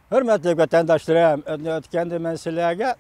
Hürmetli vatandaşlarım, kendi meselelerine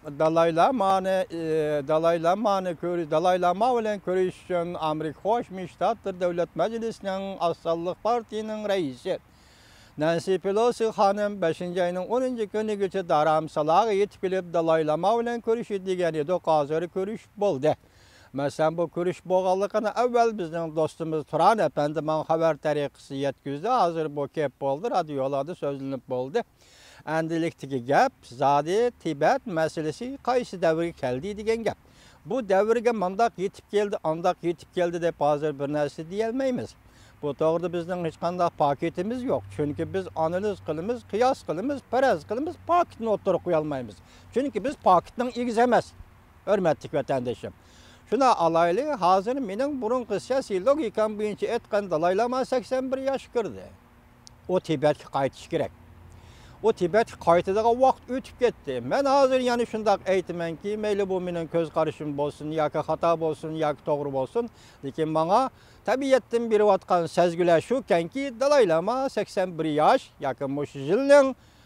Dalai Lama bilen görüşen Amerika Birleşmiş Milletler Devlet Meclisi'nin Asallık Parti'nin reisi Nancy Pelosi hanım 5. ayının 10. günü geçe daramsalağı yetip gelip Dalai Lama bilen görüşü degeni de hazır görüş boldu. Mesela bu görüş boğalıqını evvel bizden dostumuz Turan Efendi man haber tariqisi yetkizdi. Hazır bu kep boldu, radyolarda sözlünüp boldu. Endilikdeki gap zadi Tibet meselesi qaysı davrga keldi degan gap. Bu davrga mandaq yetib keldi, andaq yetib keldi deb hozir bir narsa deyolmaymiz. Bu to'g'rida bizning hech qanday paketimiz yo'q. Chunki biz analiz qilamiz, qiyos qilamiz, faraz qilamiz, paketni o'tirib qo'ya olmaymiz. Chunki biz paketning egizi emas. Hurmatli vatandoshim. Shuna alayli, hozir mening burunqi siyosiy logikam bo'yicha aytgan Dalai Lama 81 yosh kirdi. O Tibetga qaytish kerak. O Tibet qaytadigan vaqt o'tib ketdi. Men hozir yana shundaq aytamanki, mayli bu mening ko'z qarashim bo'lsin, yoki xato bo'lsin, yoki to'g'ri bo'lsin, lekin menga tabiatdan berayotgan sezgilar shukanki, Dalai Lama 81 yosh yoki mush yilning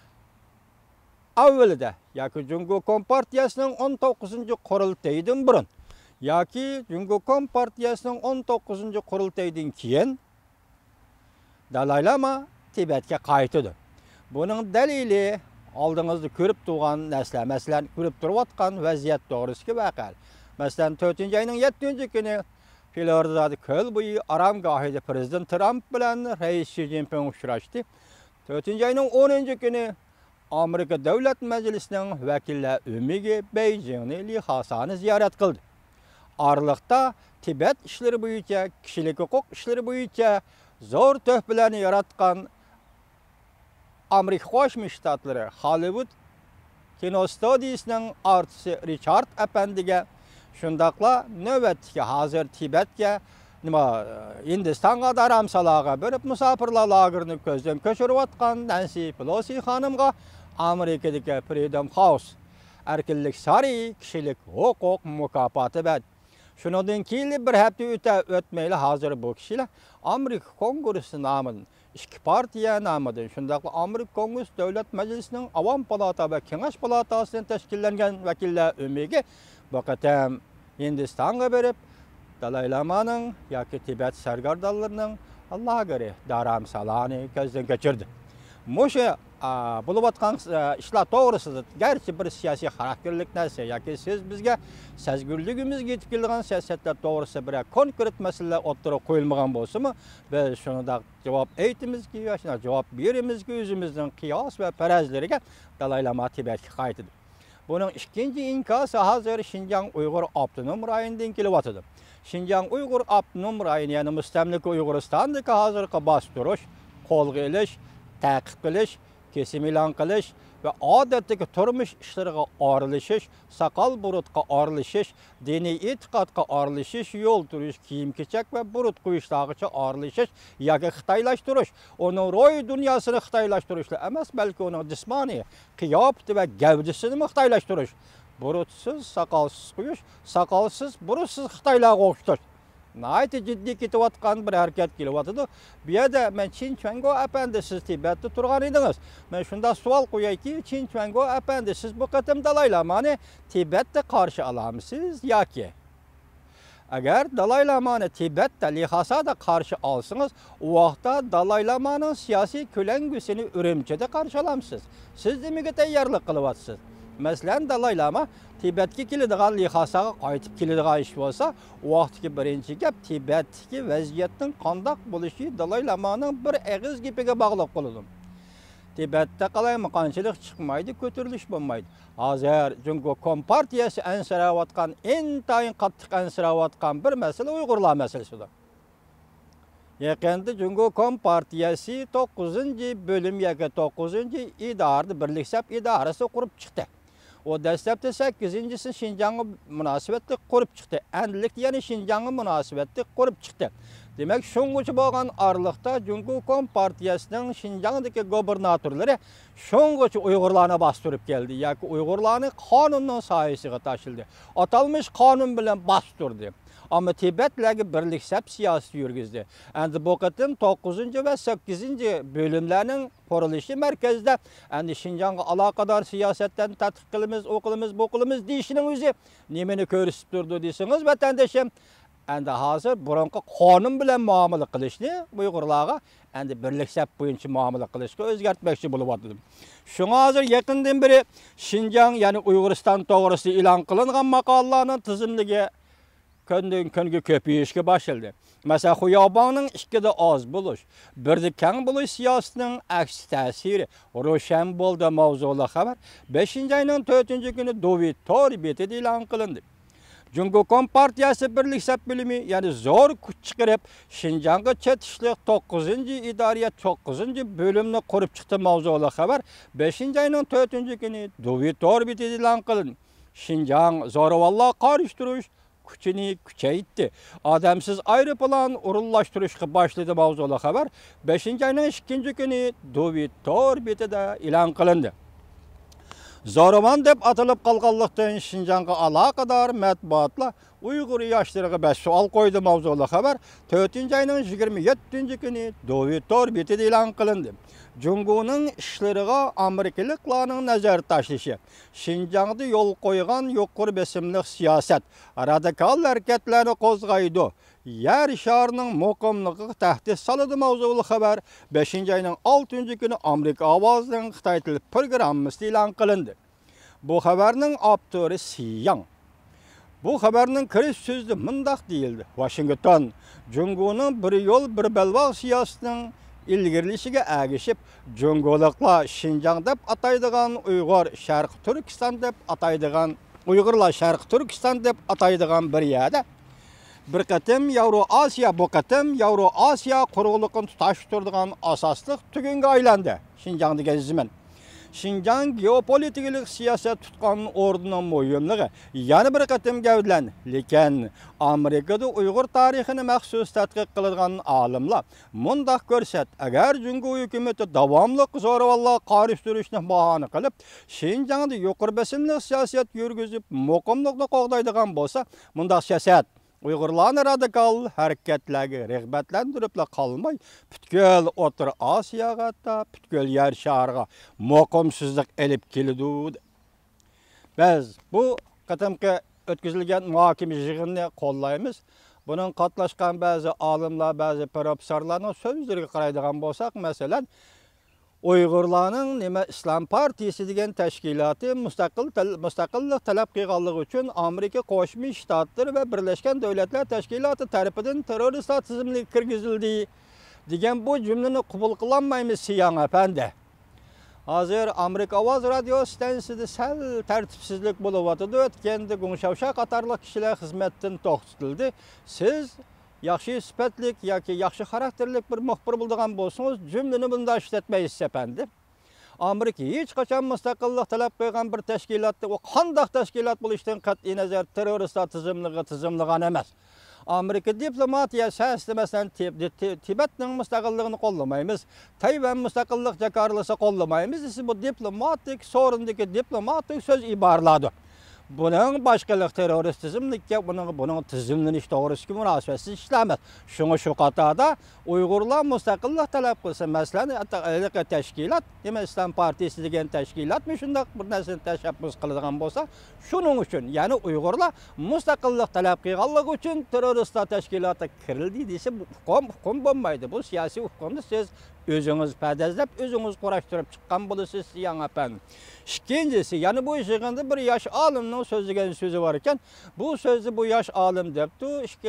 avvalida yoki Jungo Kompartiyasining 19-qurultayidan burun yoki Jungo Kompartiyasining 19-qurultayidan keyin Dalai Lama Tibetga qaytdi. Bunun dalili aldığınızda görüp durğan nəslər, məsələn, görüp duruyotqan vəziyyət doğrusu vaqəl. Məsələn, 4. ayının 7. günü Floridada köl boyu aramgahida Prezident Trump bilan Reis Xi Jinping uçraşdı. 4. ayının 10. günü Amerika Devlet Meclisi'nin vəkillər ümumi Beijing'ni lihasani ziyaret kıldı. Aralıqda Tibet işleri boyunca, kişilik hukuk işleri boyunca zor töhbələrini yaratqan Amerika Birleşmiş Milletleri Hollywood kinostudiyasının artisti Richard Efendi'ge şundaqla növbətki hazır Tibet'ge Hindistan'a daramsalağa bölüp musafirlar lagerini gözden köçürüp atkan Nancy Pelosi hanımga Amerika'daki Freedom House erkinlik sarayı kişilik hukuk mükafatı verdi. Şundan keyin bir hafta ötmeyli hazır bu kişiler Amerika Kongresi namının İki partiya namıdır. Şundaqla Amerika Kongresi Devlet Meclisi'nin Avam Palata ve Kengaş Palatası'ndan teşkillengen vekiller ümigi bu qatam Hindistan'a berip Dalai Lama'nın yoki Tibet sergardallarının Allah'a göre daramsalani gözden geçirdi. Muşa bulup atkan işler doğrusudur. Gerçi bir siyasi karakterlik neyse yoki siz bizge sezgürlüğümüz yetip kelgan siyasetler doğrusu bir konkret meseleler o'ttirib qo'yilmagan bo'lsa mı ve şunu da cevap aytimiz ki, şuna cevap berimiz ki özümüzün kıyas ve perazleriga Dalai Lama Tibet'e qaytdi. Bunun ikinci inkası hazır Şinjan Uygur Abdunum rayonidan kelyapti. Şinjan Uygur Abdunum rayoni yani müstemlik Uyg'uristondagi hozirgi bostirish, qo'lga ilish, ta'qib qilish, kesim e'lon qilish ve odatdagi turmush ishlariga orilishish, saqal burutga orilishish, diniy e'tiqodga orilishish, yo'l turish, kiyim-kechak ve burut qo'yishdag'icha orilishish yoki xitoylashtirish, uning ro'y dunyosini xitoylashtirishlar emas, balki uning jismoniy qiyofati ve gavdasini xitoylashtirish. Burutsiz, saqalsiz qo'yish, saqalsiz, burutsiz xitoylarga o'xshatish. Nayte ciddi ketayotgan bir harakat kelyapti. Bu yerda men Chin Chuango Efendi siz Tibetda turgan edingiz. Men shunda savol qo'yayki, Chin Chuango Efendi siz bu qatam Dalai Lamani Tibetda qarshi olamisiz yoki? Agar Dalai Lamani Tibetda lihasada qarshi olsangiz, u vaqtda Dalai Lamaning siyosiy ko'langusini Urumchida qarshi olamsiz. Siz nimaga tayyorlik qilyapsiz? Mesela Dalai Lama Tibet'e keladigan lihasaga qaytib keladigan ish bo'lsa, u vaqtki birinchi gap Tibet'dagi vaziyatning qandoq bo'lishi Dalai Lamaning bir og'iz gapiga bog'liq bo'ladi. Tibet'te qalaymiqanchilik chiqmaydi, ko'tarilish bo'lmaydi. Hozir Jungo Kompartiyasi ansirayotgan, intayin qattiq ansirayotgan bir masala Uyg'urlar masalasidir. Yaqinda Jungo Kompartiyasi 9. bölüm yoki 9. idorada birliksab idorasi qurib chiqdi. O dastlabda 8-si Şinjan'a münasibetli qurib chiqdi. Endilikda yana Şinjan'a münasibetli qurib chiqdi. Demek şunguchi bo'lgan aralıqda Jungo Kompartiyasining Şinjan'dagi gubernatorlari şunguchi Uyg'urlarni bostirib keldi yoki Uyg'urlarni qonunning soyasiga tashildi. Atalmış qonun bilan bostirdi. Ama Tibet'legi birliksep siyasi yürgüzdü. Endi bu kıtım 9. ve 8. bölümlerinin kuruluşu merkezde. Endi Şinjan'a alakadar siyasetten tatkik kılımız, okulumuz, bokulumuz deyişinin özü nemeni körüsüp durdu deysiniz vatandaşım. Endi hazır burunqi qonun bilen muamele qilishni Uyg'urlarga endi birliksep boyunca muamele qilishga o'zgartmoqchi bo'lib atdim. Şuna hazır yakından biri Şinjan yani Uyg'uriston to'g'risida e'lon qilingan maqolalarning tizimligi kundan kunga ko'payishga boshladi. Mesela Xuyabonning ikkida oz bo'lish, birda keng bo'lish siyosatining aks ta'siri ro'shan bo'ldi mavzuli xabar 5-oyning 4-kuni Dovid Tor betida e'lon qilindi. Jungo Kompartiyasi birliksep bölümü yani zor kuch chiqarib Şinjan'a chetishlik 9. idoriyat 9. bölümni qurib chiqdi mavzuli xabar 5-oyning 4-kuni Dovid Tor betida e'lon qilindi. Şinjan zo'ravonlar qarshi kuchini kuchaytirdi. Odamsiz aeroplan urunlashtirishga boshladi mavzuli xabar 5-oyning 2-kuni Dovid Tor betida e'lon qilindi. Zo'ravon deb atalib qolganlikdan Şinjan'a alaqadar matbuotlar Uyg'ur yoshlariga bas savol qo'ydi mavzuli xabar 4-oyning 27-kuni Dovid Tor betida e'lon qilindi. Jungo'ning ishlariga Amerikaliklarning nazar tashlashi, Şinjan'da yo'l qo'ygan yuqori besimli siyosat, radikal harakatlarni qo'zg'aydi. Yer sharining muqimligiga tahdid soladi mavzuli xabar 5-oyning 6-kuni Amerika ovozining Xitoy tili programmasi e'lon qilindi. Bu xabarning avtori Siyang. Bu xabarning kirish so'zi mundaq deyildi. Washington Jungo'ning bir yo'l bir balvoq siyosatining ilgirlishiga agishib, Jungoliklar Şinjan deb ataydigan Uyg'ur Sharq Turkiston deb ataydigan Uyg'urlar Sharq Turkiston deb ataydigan bir yerda bir qatim Yevroasiya bu qatim Yevroasiya quruqligini tutashtiradigan asosliq tugunga aylandi. Şinjan degan zaman Şinjan geopolitik siyaset tutgan o'rnining muhimligi yana bir qatim gavdlandi. Lekin Amerikada Uyg'ur tarixini maxsus tadqiq qiladigan olimlar mundaq ko'rsat, agar Jungo hukumati davomli zo'ravonlar qarshi bahona qilib, Şinjanda yuqori besimli siyosat yurgizib, muqimlikni qo'g'daydigan bo'lsa, mundaq siyosat Uyg'urlarni radikal harakatlarga rag'batlantirib qolmay, butkul O'rta Osiyoga, butkul yer shariga muqimsizlik elib keladi. Biz bu qatamqi o'tkazilgan muhokama yig'inini qo'llaymiz. Bunun qatnashgan ba'zi olimlar, ba'zi professorlarning so'zlariga qaraydigan bo'lsak, masalan, Uyg'urlarning nima Islom partiyasi degan tashkiloti mustaqillik talab qilganligi uchun Amerika Qo'shma Shtatlari va Birlashgan Davlatlar Tashkiloti tomonidan terroristlar tizimiga kirgizildi degan bu jumlani qabul qilolmaymiz Siyang apandi. Hozir Amerika Ovoz radio stansiyasida sal tartibsizlik bo'layotdi. O'tganda G'unshavsha qatorli kishilar xizmatdan to'xtatildi. Siz yaxshi sifatlik yoki yaxshi xarakterlik bir muxbir bo'lgan bo'lsangiz, jumlani bunda ishlatmaysiz apandi. Amerika hech qachon mustaqillik talab qilgan bir tashkilotda u qanday tashkilot bo'lishidan qat'iy nazar terroristlar tizimlagan emas. Amerika diplomatiyasi masalan Tibetning mustaqilligini qo'llamaymiz, Tayvan mustaqillik jakarlasa qo'llamaymiz. Bu diplomatik sorundagi diplomatik so'z iboraladi. Bunun başqalık teröristizmlikka bunun tizimlanish to'g'risida munosabatsiz ishlamaz. Shunga shu qatorda Uyg'urlar mustaqillik talab qilsa, masalan, tashkilot, nima Islom partiyasi degan tashkilotmi shunday bir narsani tashabbus qiladigan bo'lsa, shuning uchun, ya'ni Uyg'urlar mustaqillik talab qilganligi uchun terroristlar tashkilotga kirildi desa, bu hukm bo'lmaydi. Bu siyosiy hukmni siz o'zingiz padazlab, o'zingiz qurashtirib chiqqan bo'lasiz, Siyang apandi. Ikkinchisi, ya'ni bu yig'inda bir yosh olimning so'zlagan so'zi bor ekan. Bu so'zni bu yosh olim debdi,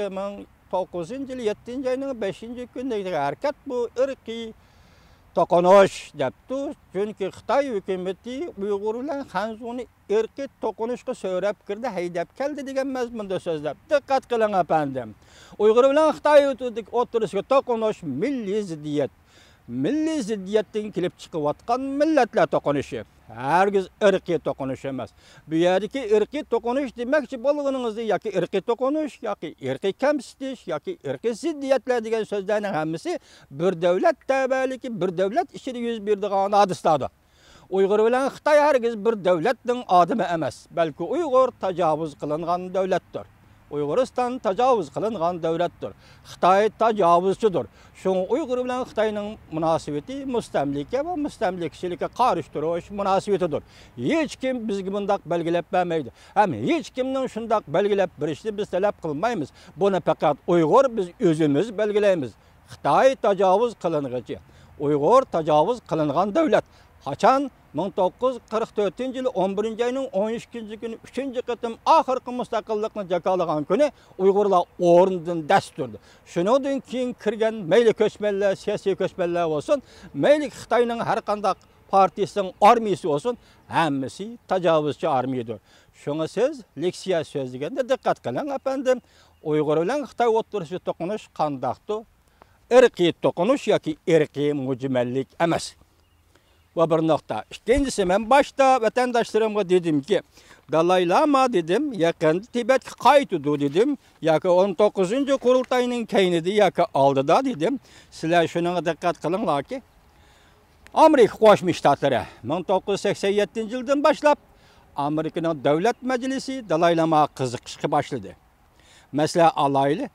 2009-yil 7-oyning 5-kunidagi harakat bu irqiy to'qinish debdi. Chunki Xitoy hukumati Uyg'ur bilan Xanzuni irqiy to'qinishga so'rab kirdi, haydab keldi degan mazmunda so'zlab. Diqqat qiling apandim. Uyg'ur bilan Xitoy o'tirishga to'qinish milliy ziddiyat. Milliy ziddiyatdan kelib chiqayotgan millatlar to'qinishi. Hergiz irqiy to'qinish emas. Bu yerdagi irqiy to'qinish demakchi bo'lganingizda yoki irqiy to'qinish, yoki irqiy kamsitish, yoki irqiy ziddiyatlar degan so'zlarning hammasi bir davlat tabaligi, bir davlat ichida yuz beradigan hadislardir. Uyg'ur bilan Xitoy hergiz bir davlatning odami emas, balki Uyg'ur tajovuz qilingan davlatdir. Uyg'uriston tajovuz qilingan davlatdir. Xitoy tajovuzchidir. Şoň Uyg'ur bilan Xitoyning munosabati mustamlika va mustamlikachilikka qarshi turish munosabatidir. Hech kim bizga bundaq belgilab bermaydi. Ham hech kimning shundaq belgilab berishni biz talab qilmaymiz. Buni faqat Uyg'ur biz o'zimiz belgilaymiz. Xitoy tajovuz qilingichi, Uyg'ur tajovuz qilingan davlat. Qachon 1944-yil 11-ayning 12-kunji kuni 3-qitim oxirgi mustaqillikni jakalagan kuni Uyg'urlar o'rnidan dast turdi. Shundan keyin kirgan mayli ko'chmanlar, siyosiy ko'chmanlar bo'lsin, mayli Xitoyning har qanday partiyasining armiyasi bo'lsin, hammasi tajovuzchi armiyadir. Shunga siz leksiya so'zlaganda diqqat qiling, efendim. Uyg'ur bilan Xitoy o'rtasida to'qinish qandaqdir? Irqiy to'qinish yoki irqiy mujmallik emas. Ve bir nokta. İkincisi ben başta vatandaşlarıma dedim ki Dalai Lama dedim yakın Tibet'e kayıtıdı dedim. Yaka 19. kurultayının keynidi yaka aldıda dedim. Sizler şuna dikkat kılınlar ki Amerika Qo'shma Shtatları 1987 yıldan başlap Amerika'nın Devlet Meclisi Dalai Lama qiziqishga başladı. Mesela alaylı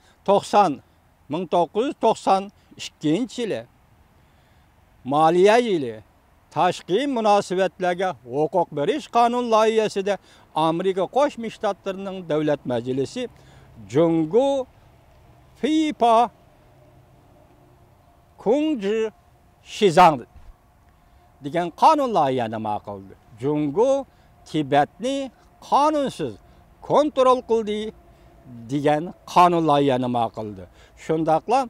1992 yılı Maliye yılı Tashqi munosabatlarga huquq berish qonun loyihasida Amerika Qo'shma Shtatlarining Davlat Majlisi Jungu Fipa Kungji Shizang degan qonun loyihasini ma'qulladi. Jungu Tibetni qonunsiz kontrol qildi degan qonun loyihasini ma'qulladi. Shundaqla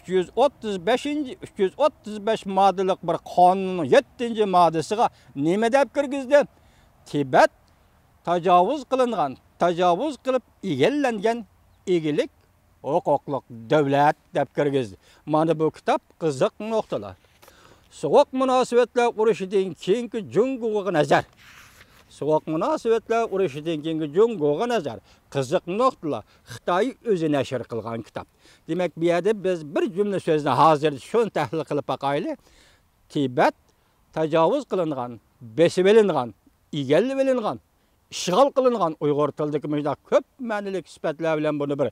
335 moddalik bir qonunning 7-moddasiga nima deb kirgizdi? Tibet tajovuz qilingan, tajovuz qilib egallangan egilik huquqliq davlat deb kirgizdi. Mana bu kitob qiziq nuqtalar. So'q munosabatlar urushidan keyingi Junguga nazar. So'q munosabatlar urushidan keyingi Junguga nazar. Qiziq nuqtalar. Xitoy o'zi nashr qilgan kitob. Demek bir yerde biz bir cümle sözüne hazır şunu tahlil qilib baqayli. Tibet tajovuz qilingan, besib elingan, egallab elingan, ishg'ol qilingan Uyg'ur tilidagi mujda ko'p ma'nilik sifatlar bilan buni bir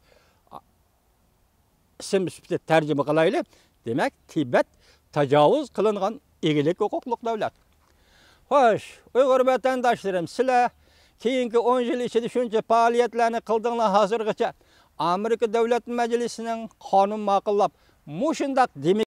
ism sifatida tarjima qilayli. Demek Tibet tajovuz qilingan egilik huquqliq davlat. Xo'sh, Uyg'ur vatandoshlarım, sizlar keyingi 10 yil ichida shuncha faoliyatlarni qildinglar hozirgacha. Amerika Davlat Majlisining qonun ma'qullab, mushundaq